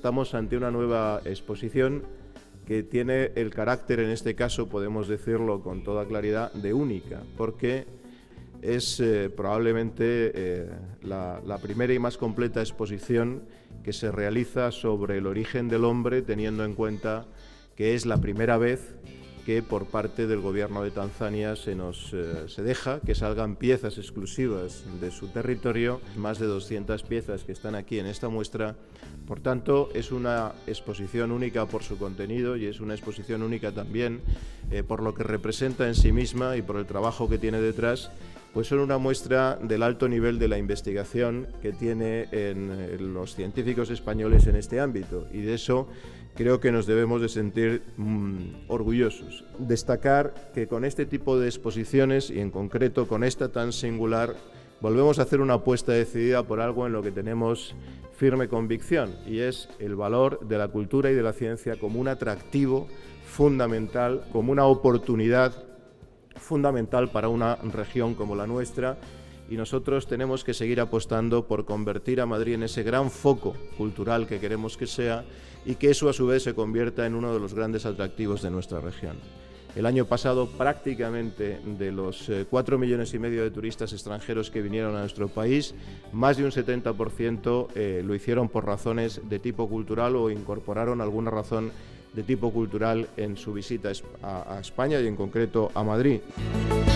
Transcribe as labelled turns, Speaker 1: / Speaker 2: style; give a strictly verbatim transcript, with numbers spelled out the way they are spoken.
Speaker 1: estamos ante una nueva exposición que tiene el carácter, en este caso podemos decirlo con toda claridad, de única, porque es eh, probablemente eh, la, la primera y más completa exposición que se realiza sobre el origen del hombre, teniendo en cuenta que es la primera vez que por parte del gobierno de Tanzania se nos eh, se deja que salgan piezas exclusivas de su territorio, más de doscientas piezas que están aquí en esta muestra. Por tanto, es una exposición única por su contenido y es una exposición única también eh, por lo que representa en sí misma y por el trabajo que tiene detrás, pues son una muestra del alto nivel de la investigación que tiene en, en los científicos españoles en este ámbito, y de eso creo que nos debemos de sentir mmm, orgullosos. Destacar que con este tipo de exposiciones, y en concreto con esta tan singular, volvemos a hacer una apuesta decidida por algo en lo que tenemos firme convicción, y es el valor de la cultura y de la ciencia como un atractivo fundamental, como una oportunidad fundamental para una región como la nuestra, y nosotros tenemos que seguir apostando por convertir a Madrid en ese gran foco cultural que queremos que sea, y que eso a su vez se convierta en uno de los grandes atractivos de nuestra región. El año pasado prácticamente de los eh, cuatro millones y medio de turistas extranjeros que vinieron a nuestro país, más de un setenta por ciento eh, lo hicieron por razones de tipo cultural o incorporaron alguna razón de tipo cultural en su visita a España y en concreto a Madrid.